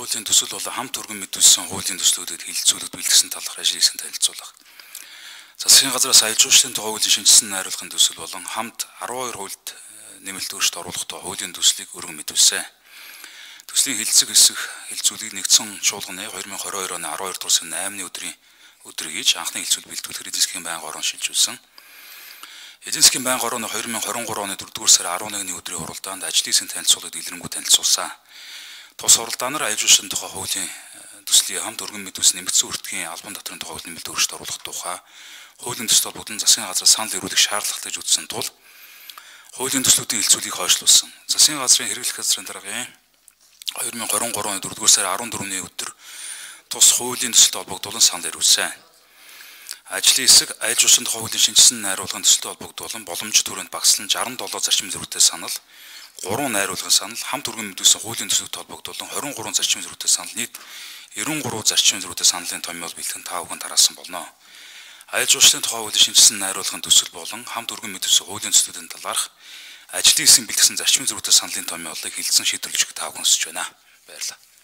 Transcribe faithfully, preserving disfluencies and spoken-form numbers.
хуулийн төсөл болон хамт өргөн мэдүүлсэн хуулийн төслүүдэд хилцүүлэгд бэлтгэсэн талах ажлын хэсэг танилцуулах. Засгийн газраас аялал жуулчлалын тухай хуулийн шинжилсэн найруулгын төсөл болон хамт арван хоёр хуульд нэмэлт өөрчлөлт оруулах тухай хуулийн төслийг өргөн мэдүүлсэн. Төслийн хилцэг хэсэг хилцүүлгийг нэгдсэн чуулганы хоёр мың хорин хоёр оны арван хоёр дугаар сарын наймны өдрийн өдөр хийж анхны хилцүүл бэлтгүүлэхээр эзэн засгийн байнгын орон шилжүүлсэн. Эзэн засгийн байнгын орон хоёр мың хорин гурав оны дөрөвдүгээр сарын арван нэгний өдрийн хуралдаанд ажлын хэсэг танилцуулгад илэрэнгүй танилцуулсан. Тус хуралдаанаар аялал жуулчлалын тухай хуулийн төслийн хамт өргөн мэдүүлсэн нэмэгдсэн үртгийн албан дотрын тухай нэмэлт өөрчлөлт оруулах тухай хуулийн төсөл холбогдсон засгийн газраас санал ирүүлэх шаардлагатай үзсэн тул хуулийн төслүүдийн хилцүүлгийг хойшлуулсан. Засгийн газрын хэрэглэх газрын даргын хоёр мың хорин гурав оны дөрөвдүгээр сарын арван дөрөвний өдөр тус хуулийн төсөлтэй холбогдуулан санал ирүүлсэн. Ажлын хэсэг аялал жуулчлалын тухай хуулийн шинжилсэн найруулгын төсөлтэй холбогдуулан боломжит хүрээнд багаслан жаран долоо зарчим зэрэгтэй санал, гурван найруулгын санал, хамт өргөн мэдүүлсэн хуулийн төсөлтэй холбогдуулан хорин гурван зарчим зэрэгтэй санал, нийт девяносто гурван зарчим зэрэгтэй саналын томьёол бэлтгэн тав хүн тараасан болно. Аялал жуулчлалын тухай хуулийн шинжилсэн найруулгын төсөл болон хамт өргөн мэдүүлсэн хуулийн төслүүдийн талаарх ажлын хэсгийн бэлтгэсэн зарчим зэрэгтэй саналын томьёолыг хилцэн шийдвэрлэж өгөх тав хүн өсөж байна. Баярлалаа.